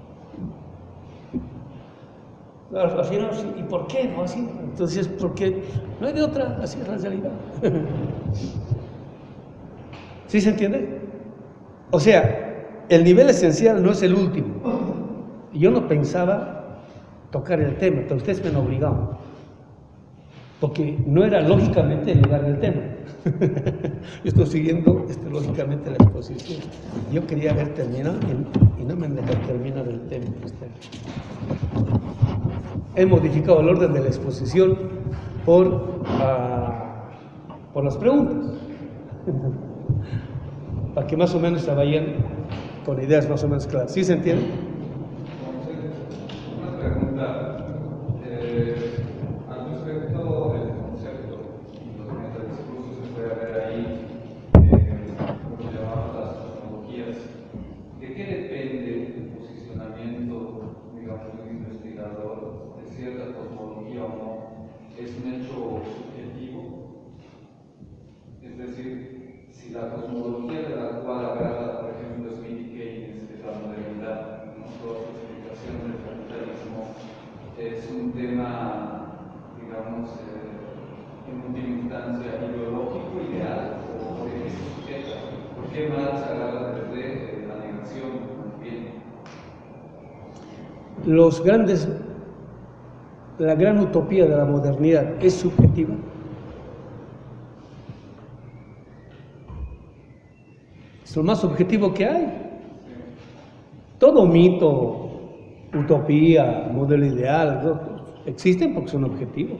Al final, ¿y por qué no así? Entonces, porque no hay de otra, así es la realidad. ¿Sí se entiende? O sea, el nivel esencial no es el último. Yo no pensaba tocar el tema, pero ustedes me han obligado. Porque no era lógicamente el lugar del tema. Yo estoy siguiendo este, lógicamente la exposición. Yo quería haber terminado y, y no me han dejado terminar el tema. He modificado el orden de la exposición por, uh, por las preguntas. Para que más o menos se vayan con ideas más o menos claras. ¿Sí se entiende? Una pregunta. Eh, al respecto del concepto y los metadiscursos que puede haber ahí, eh, lo que llamamos las tecnologías, ¿de qué depende el posicionamiento, digamos, de un investigador de cierta cosmología o no? ¿Es un hecho subjetivo? Es decir, si la cosmología de la cual habla, por ejemplo, Smith y Keynes, que es la modernidad, ¿no?, toda su explicación del capitalismo, es un tema, digamos, digamos, eh, en última instancia, ideológico, ideal, o de qué se sujeta? ¿Por qué Marx habla desde eh, la negación más bien? Los grandes, la gran utopía de la modernidad es subjetiva. Es lo más subjetivo que hay. Todo mito, utopía, modelo ideal, ¿no? Existen porque son objetivos.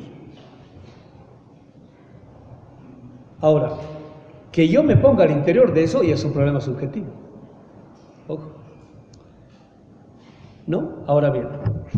Ahora, que yo me ponga al interior de eso ya es un problema subjetivo. Ojo. ¿No? Ahora bien,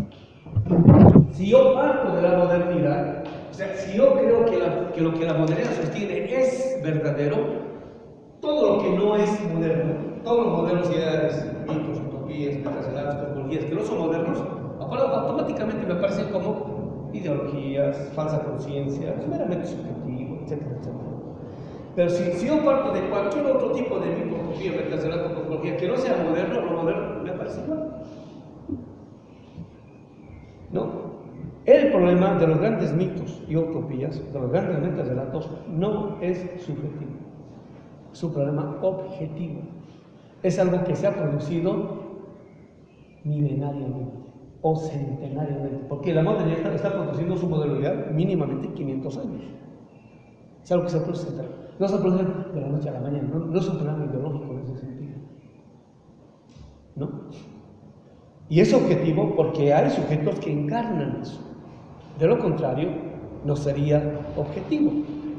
si yo parto de la modernidad, o sea, si yo creo que, la, que lo que la modernidad sostiene es verdadero, todo lo que no es moderno, todos los modelos ideales, mitos, utopías, metaseladas, cosmologías, que no son modernos, automáticamente me parecen como ideologías, falsa conciencia, es meramente subjetivo, etcétera, etcétera. Pero si, si yo parto de cualquier otro tipo de mito, utopía, metaselada, cosmología, que no sea moderno, lo moderno me parece igual. ¿No? El problema de los grandes mitos y utopías, de los grandes metaselatos, no es subjetivo. Es un problema objetivo. Es algo que se ha producido milenariamente o centenariamente, porque la modernidad está, está produciendo su modelo ideal mínimamente quinientos años. Es algo que se produce, no se produce de la noche a la mañana, no, no es un problema ideológico en ese sentido. ¿No? Y es objetivo porque hay sujetos que encarnan eso. De lo contrario, no sería objetivo.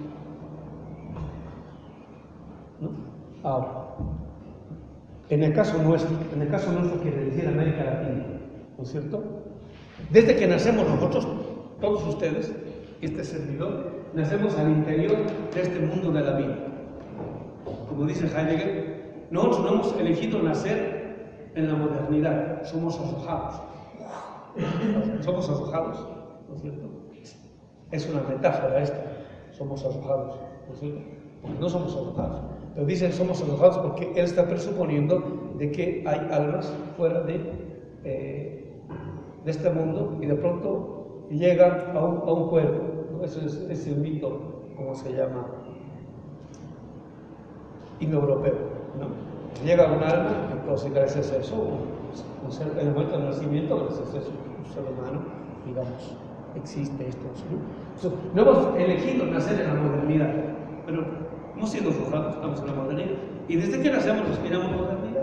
¿No? Ahora, en el caso nuestro, en el caso nuestro quiere decir América Latina, ¿no es cierto? Desde que nacemos nosotros, todos ustedes, este servidor, nacemos al interior de este mundo de la vida. Como dice Heidegger, nosotros no hemos elegido nacer en la modernidad, somos arrojados. Somos arrojados, ¿no es cierto? Es una metáfora esta, somos arrojados, ¿no es cierto? Porque no somos arrojados. Pero dicen somos arrojados porque él está presuponiendo de que hay almas fuera de, eh, de este mundo y de pronto llegan a un, a un cuerpo, ¿no? Eso es, es el mito, ¿cómo se llama? Indoeuropeo, ¿no? Llega un alma, entonces gracias a eso, un ser, en el momento del nacimiento, gracias a eso, un ser humano, digamos, existe esto, ¿no? No hemos elegido nacer en la modernidad, pero hemos sido forjados, estamos en la modernidad. Y desde que nacemos respiramos modernidad.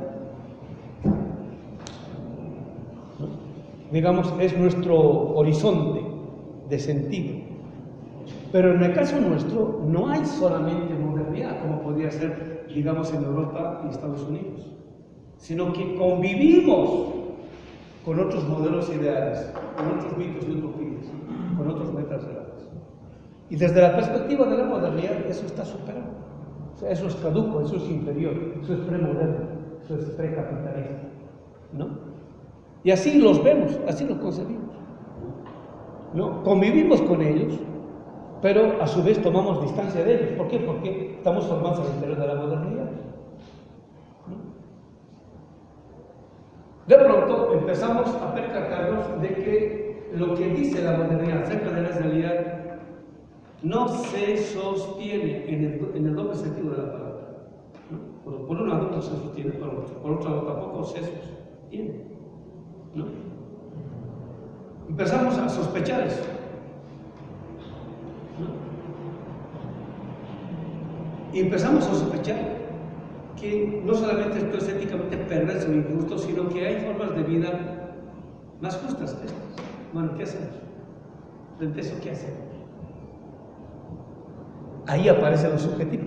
¿No? Digamos, es nuestro horizonte de sentido. Pero en el caso nuestro no hay solamente modernidad, como podría ser, digamos, en Europa y Estados Unidos, sino que convivimos con otros modelos ideales, con otros mitos y utopías, con otros metaseladas. Y desde la perspectiva de la modernidad, eso está superado. O sea, eso es caduco, eso es inferior, eso es premoderno, eso es precapitalista, ¿no? Y así los vemos, así los concebimos, ¿no? Convivimos con ellos, pero a su vez tomamos distancia de ellos. ¿Por qué? Porque estamos formados al interior de la modernidad, ¿no? De pronto empezamos a percatarnos de que lo que dice la modernidad acerca de la realidad no se sostiene en el, en el doble sentido de la palabra, ¿no? Por, por un lado no se sostiene, por otro, por otro lado tampoco se sostiene, ¿no? Empezamos a sospechar eso, ¿no? Y empezamos a sospechar que no solamente esto es éticamente perverso e injusto, sino que hay formas de vida más justas que estas. Bueno, ¿qué hacemos? Frente a eso, ¿qué hacemos? Ahí aparece lo subjetivo.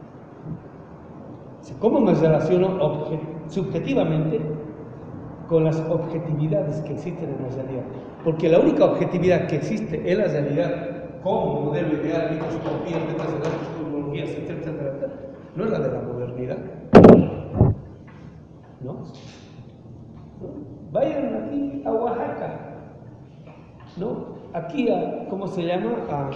¿Cómo me relaciono subjetivamente con las objetividades que existen en la realidad? Porque la única objetividad que existe en la realidad, como modelo ideal, mitos, utopías, metaseladas, cosmologías, etcétera, etcétera, etcétera, no es la de la modernidad. ¿No? ¿No? Vayan aquí a Oaxaca, ¿no? Aquí a, ¿cómo se llama? A,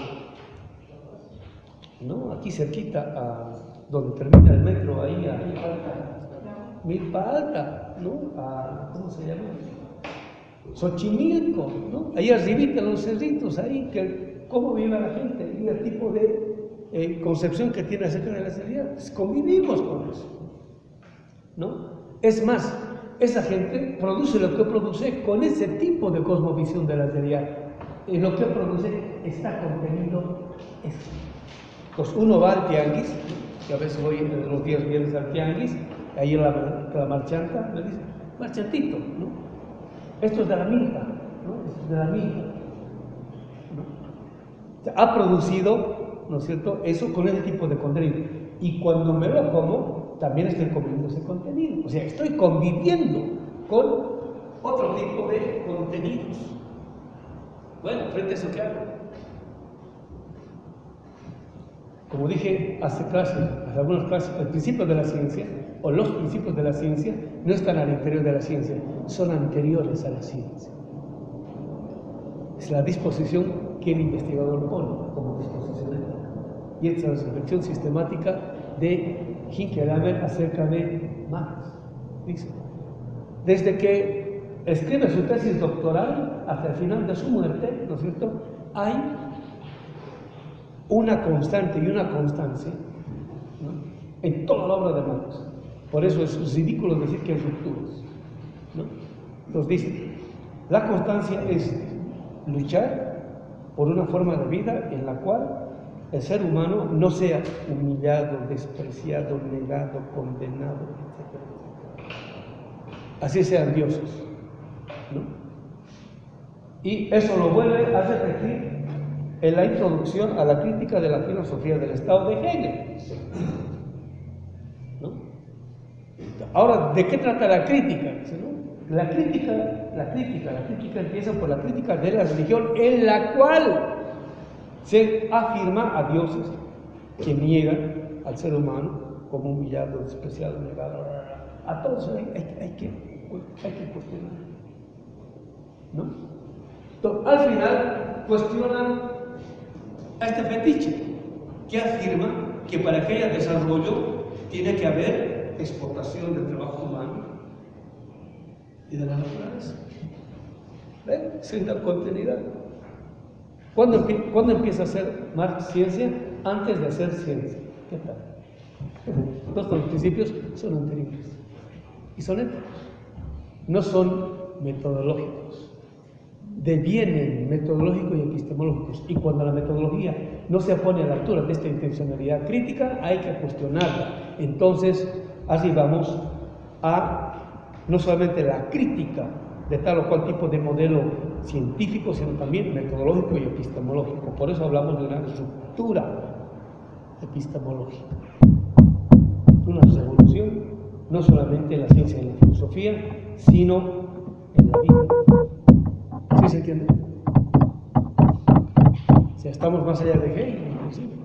¿no? Aquí cerquita, a donde termina el metro, ahí a Milpa Alta, ¿no? A, ¿cómo se llama? Xochimilco, ¿no? Ahí arribita los cerritos, ahí, que cómo vive la gente y el tipo de eh, concepción que tiene acerca de la seriedad. Pues convivimos con eso, ¿no? Es más, esa gente produce lo que produce con ese tipo de cosmovisión de la seriedad. Y lo que produce está contenido eso. Pues uno va al tianguis, que a veces voy los días viernes al tianguis, ahí la, la marchanta me dice, marchantito, ¿no? Esto es de la milpa, ¿no? Esto es de la milpa, ¿no? O sea, ha producido, ¿no es cierto?, eso con ese tipo de contenido. Y cuando me lo como, también estoy comiendo ese contenido. O sea, estoy conviviendo con otro tipo de contenidos. Bueno, frente a eso, ¿qué hago? Como dije hace clases, hace algunas clases, el principio de la ciencia, o los principios de la ciencia, no están al interior de la ciencia, son anteriores a la ciencia. Es la disposición que el investigador pone como disposición ética. Y esta es la reflexión sistemática de Hinckley acerca de Marx. Dice, desde que escribe su tesis doctoral hasta el final de su muerte, ¿no es cierto?, hay una constante y una constancia, ¿no?, en toda la obra de Marx. Por eso es ridículo decir que hay rupturas, ¿no? Entonces dice, la constancia es luchar por una forma de vida en la cual el ser humano no sea humillado, despreciado, negado, condenado, etcétera, etcétera. Así sean dioses, ¿no? Y eso lo vuelve a repetir en la introducción a la crítica de la filosofía del Estado de Hegel, ¿no? Ahora, ¿de qué trata la crítica? ¿No? La crítica, la crítica, la crítica empieza por la crítica de la religión en la cual se afirma a dioses que niegan al ser humano como humillado, despreciado, negado. A todos hay, hay, hay, que, hay que cuestionar, ¿no? Entonces, al final cuestionan a este fetiche que afirma que para que haya desarrollo tiene que haber explotación del trabajo humano y de la naturaleza. ¿Ven? Sin dar continuidad. ¿Cuándo, empie ¿Cuándo empieza a ser Marx ciencia? Antes de hacer ciencia. ¿Qué tal? Todos los principios son anteriores y son éticos, no son metodológicos. Devienen metodológicos y epistemológicos, y cuando la metodología no se pone a la altura de esta intencionalidad crítica, hay que cuestionarla. Entonces, así vamos a no solamente la crítica de tal o cual tipo de modelo científico, sino también metodológico y epistemológico. Por eso hablamos de una ruptura epistemológica, una revolución, no solamente en la ciencia y en la filosofía, sino en la vida. ¿Sí se entiende? O sea, estamos más allá de Hegel, inclusive.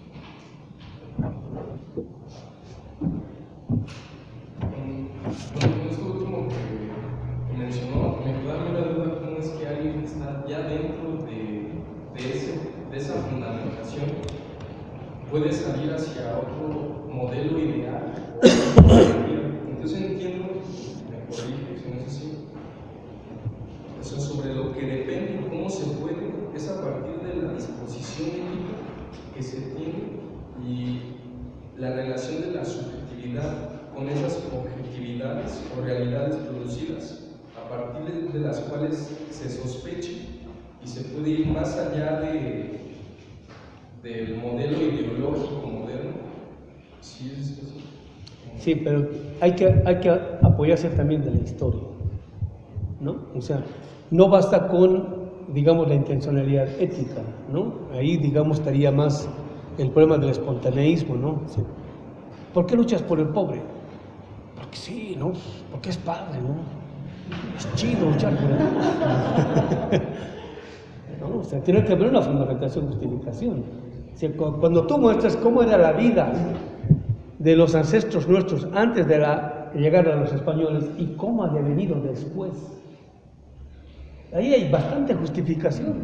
Con esto último que mencionó, me queda la duda cómo es que alguien está ya dentro de, de, ese, de esa fundamentación puede salir hacia otro modelo ideal. Entonces entiendo, me corrige si no es así, eso sobre lo que depende, cómo se puede, es a partir de la disposición ética que se tiene y la relación de la subjetividad con esas objetividades o realidades producidas, a partir de, de las cuales se sospecha y se puede ir más allá de, del modelo ideológico moderno. ¿Sí es así? Sí, pero hay que, hay que apoyarse también de la historia, ¿no? O sea, no basta con, digamos, la intencionalidad ética, ¿no? Ahí, digamos, estaría más el problema del espontaneísmo, ¿no? O sea, ¿por qué luchas por el pobre? Porque sí, ¿no? Porque es padre, ¿no? Es chido luchar por el pobre. ¿No? O sea, tiene que haber una fundamentación, justificación. O sea, cuando tú muestras cómo era la vida de los ancestros nuestros antes de la llegada de los españoles y cómo ha devenido después, ahí hay bastante justificación,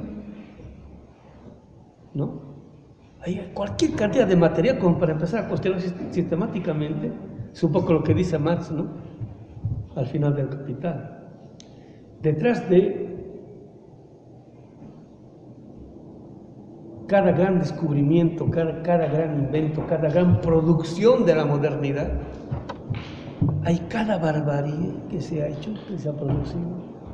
¿no? Hay cualquier cantidad de material como para empezar a cuestionar sistemáticamente. Es un poco lo que dice Marx, ¿no? Al final del Capital. Detrás de cada gran descubrimiento, cada, cada gran invento, cada gran producción de la modernidad, hay cada barbarie que se ha hecho, que se ha producido.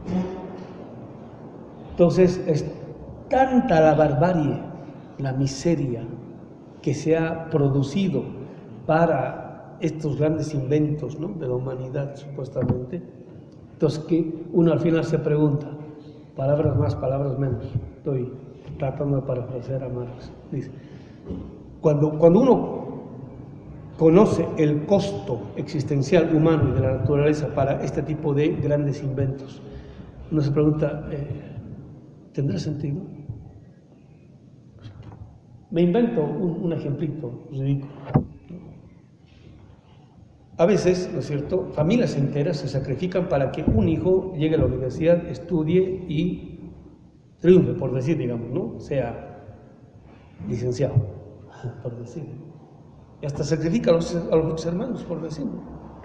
Entonces, es tanta la barbarie, la miseria que se ha producido para estos grandes inventos, ¿no?, de la humanidad, supuestamente. Entonces, que uno al final se pregunta, palabras más, palabras menos, estoy tratando de parafrasear a Marx, dice, cuando, cuando uno conoce el costo existencial humano y de la naturaleza para este tipo de grandes inventos, uno se pregunta, eh, ¿tendrá sentido? Me invento un, un ejemplito ridículo. A veces, ¿no es cierto?, familias enteras se sacrifican para que un hijo llegue a la universidad, estudie y triunfe, por decir, digamos, ¿no?, sea licenciado, por decir. Y hasta sacrifica a los, a los hermanos, por decirlo.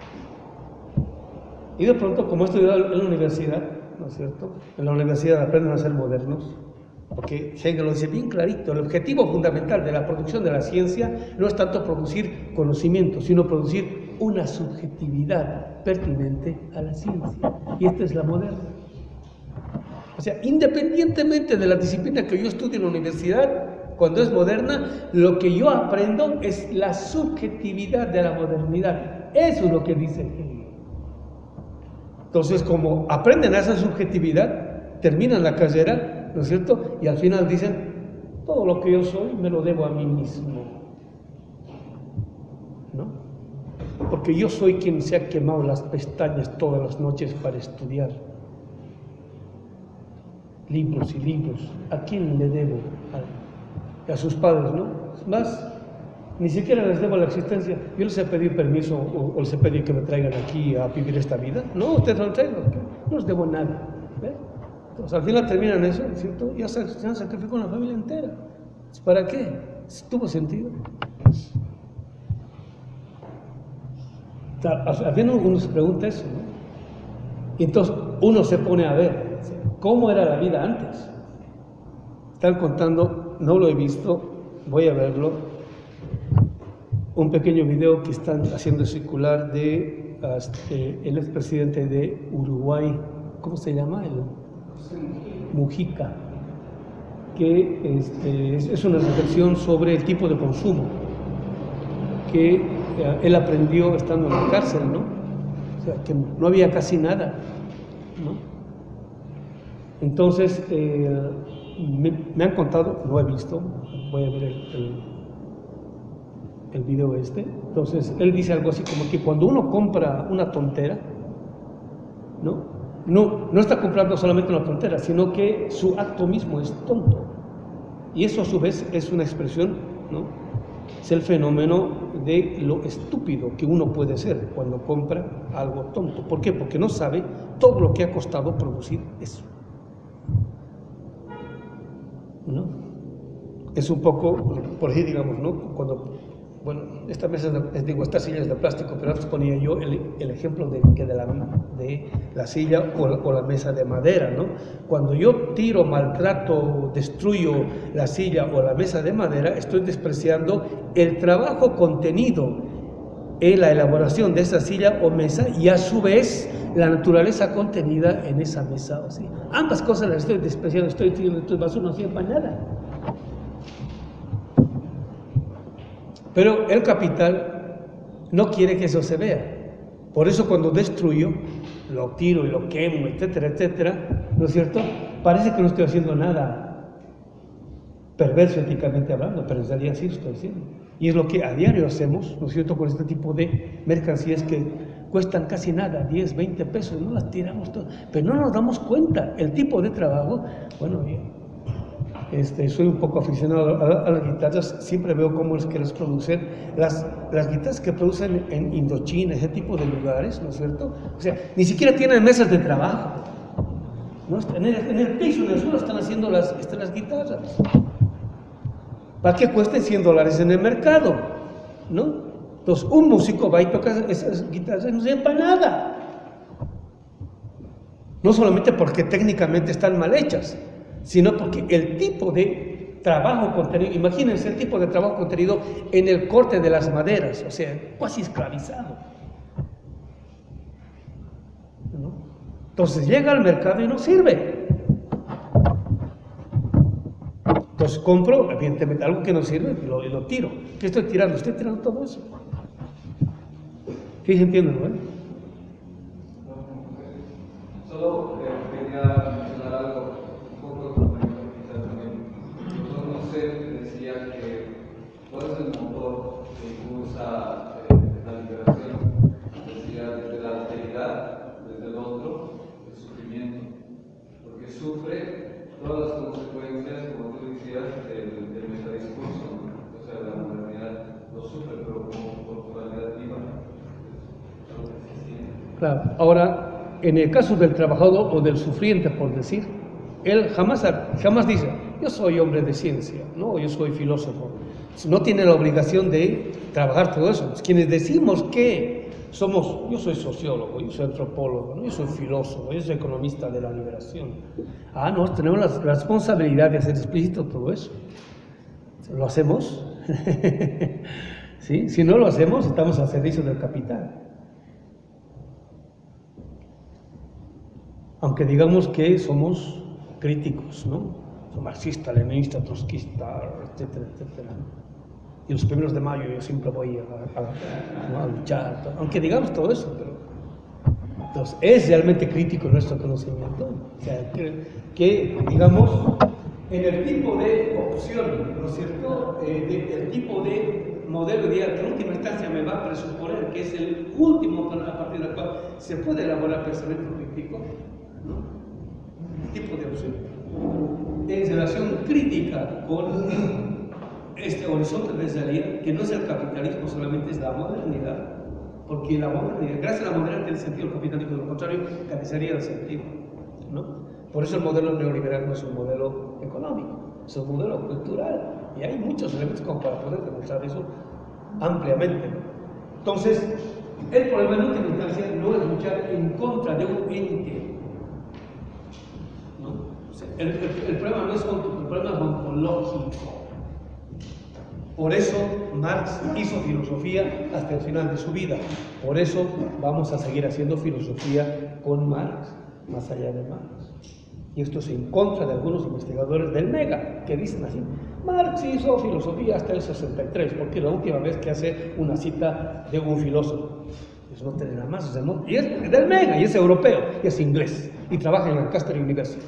Y de pronto, como he estudiado en la universidad, ¿no es cierto?, en la universidad aprenden a ser modernos, porque Hegel lo dice bien clarito, el objetivo fundamental de la producción de la ciencia no es tanto producir conocimiento, sino producir una subjetividad pertinente a la ciencia. Y esta es la moderna. O sea, independientemente de la disciplina que yo estudio en la universidad, cuando es moderna, lo que yo aprendo es la subjetividad de la modernidad. Eso es lo que dice Hegel. Entonces, como aprenden a esa subjetividad, terminan la carrera, ¿no es cierto?, y al final dicen, todo lo que yo soy me lo debo a mí mismo, ¿no? Porque yo soy quien se ha quemado las pestañas todas las noches para estudiar. Libros y libros. ¿A quién le debo? A, a sus padres, ¿no? Es más, ni siquiera les debo la existencia. Yo les he pedido permiso o, o les he pedido que me traigan aquí a vivir esta vida. No, ustedes no lo traigan. No les debo nada. ¿Ve? Entonces, al final terminan eso, ¿cierto? Ya se, se han sacrificado una familia entera. ¿Para qué? ¿Tuvo sentido? Al final uno se pregunta eso, ¿no? Y entonces uno se pone a ver cómo era la vida antes. Están contando, no lo he visto, voy a verlo, un pequeño video que están haciendo circular de este, el expresidente de Uruguay, ¿cómo se llama? El Mujica, que este, es, es una reflexión sobre el tipo de consumo que él aprendió estando en la cárcel, ¿no? O sea, que no había casi nada, ¿no? Entonces, eh, me, me han contado, no he visto, voy a ver el, el, el video este. Entonces, él dice algo así como que cuando uno compra una tontera, ¿no? No, no está comprando solamente una tontera, sino que su acto mismo es tonto. Y eso a su vez es una expresión, ¿no?, es el fenómeno de lo estúpido que uno puede ser cuando compra algo tonto. ¿Por qué? Porque no sabe todo lo que ha costado producir eso, ¿no? Es un poco, por ahí digamos, ¿no?, cuando, bueno, esta mesa, de, digo, esta silla es de plástico, pero antes ponía yo el, el ejemplo de, de, la, de la silla o la, o la mesa de madera, ¿no? Cuando yo tiro, maltrato, destruyo la silla o la mesa de madera, estoy despreciando el trabajo contenido en la elaboración de esa silla o mesa y a su vez la naturaleza contenida en esa mesa o silla. Ambas cosas las estoy despreciando, estoy tirando esto basura, no sirve para nada. Pero el capital no quiere que eso se vea. Por eso cuando destruyo, lo tiro y lo quemo, etcétera, etcétera, ¿no es cierto?, parece que no estoy haciendo nada perverso éticamente hablando, pero en realidad sí lo estoy haciendo. Y es lo que a diario hacemos, ¿no es cierto?, con este tipo de mercancías que cuestan casi nada, diez, veinte pesos, no las tiramos todas, pero no nos damos cuenta. El tipo de trabajo, bueno, Este, soy un poco aficionado a, a las guitarras, siempre veo cómo es que las producen, las, las guitarras que producen en Indochina, ese tipo de lugares, ¿no es cierto? O sea, ni siquiera tienen mesas de trabajo, ¿no? En el, en el piso, en el suelo están haciendo las, están las guitarras, para que cuesten cien dólares en el mercado, ¿no? Entonces, un músico va y toca esas guitarras y no sirven para nada, no solamente porque técnicamente están mal hechas, sino porque el tipo de trabajo contenido. Imagínense el tipo de trabajo contenido en el corte de las maderas, o sea, casi esclavizado, ¿no? Entonces llega al mercado y no sirve. Entonces compro, evidentemente, algo que no sirve y lo, y lo tiro. ¿Qué estoy tirando? Estoy tirando todo eso. ¿Sí se entiende, no? ¿Eh? Solo eh, quería mencionar algo un poco complementar también. Yo no sé, decía que cuál es el motor que impulsa eh, la liberación, decía desde la alteridad, desde el otro, el sufrimiento, porque sufre todas las consecuencias, como tú decías, del, del metadiscurso, o sea, de la modernidad, lo sufre, pero como corporalidad viva. Claro, ahora, en el caso del trabajador o del sufriente, por decir, él jamás, jamás dice, yo soy hombre de ciencia, no, yo soy filósofo. No tiene la obligación de trabajar todo eso. Quienes decimos que somos, yo soy sociólogo, yo soy antropólogo, ¿no? Yo soy filósofo, yo soy economista de la liberación. Ah, no, tenemos la responsabilidad de hacer explícito todo eso. ¿Lo hacemos? ¿Sí? Si no lo hacemos, estamos al servicio del capital. Aunque digamos que somos críticos, ¿no? Marxista, leninista, trotskista, etcétera, etcétera. Y los primeros de mayo yo siempre voy a, a, ¿no? a luchar, aunque digamos todo eso, pero entonces es realmente crítico nuestro conocimiento. O sea, que, que digamos, en el tipo de opción, ¿no es cierto? Eh, de, el tipo de modelo ideal que en última instancia me va a presuponer que es el último a partir del cual se puede elaborar pensamiento crítico, ¿no? Tipo de opción en relación crítica con este horizonte de realidad que no es el capitalismo solamente, es la modernidad, porque la modernidad, gracias a la modernidad tiene sentido el capitalismo, de lo contrario carecería de sentido, ¿no? Por eso el modelo neoliberal no es un modelo económico, es un modelo cultural y hay muchos elementos como para poder demostrar eso ampliamente, ¿no? Entonces el problema en última instancia no es luchar en contra de un ente. El, el, el problema no es el problema es ontológico. Por eso Marx hizo filosofía hasta el final de su vida. Por eso vamos a seguir haciendo filosofía con Marx, más allá de Marx. Y esto es en contra de algunos investigadores del Mega, que dicen así: Marx hizo filosofía hasta el sesenta y tres, porque es la última vez que hace una cita de un filósofo. Eso no tiene nada más, y es del Mega, y es europeo, y es inglés, y trabaja en Lancaster University.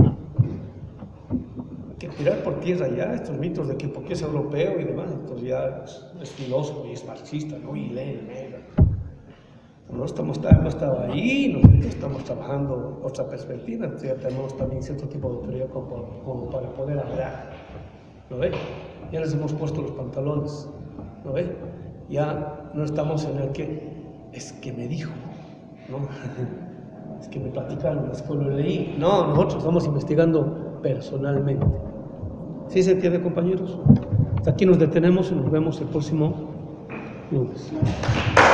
Tirar por tierra ya estos mitos de que porque es europeo y demás, entonces ya es, es filósofo y es marxista, ¿no? Y lee el Mega. No estamos, no estaba ahí, nosotros estamos trabajando otra perspectiva, entonces ya tenemos también cierto tipo de autoridad como, como para poder hablar, ¿no ve? Ya les hemos puesto los pantalones, ¿no ve? Ya no estamos en el que, es que me dijo, ¿no? Es que me platicaron, es que lo leí. No, nosotros estamos investigando personalmente. ¿Sí se entiende, compañeros? Hasta aquí nos detenemos y nos vemos el próximo lunes.